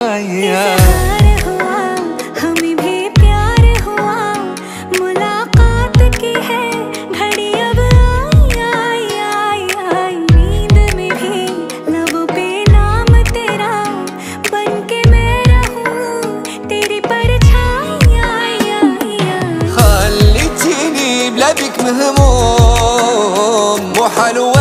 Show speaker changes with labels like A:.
A: हमें भी प्यार हुआ, मुलाकात की है घड़ी अब आई आई आई। नींद में भी लबों पे नाम तेरा, बन के मैं रहूं तेरी परछाई आई आई।
B: خليتيني بلا بيك مهموم، مو حلو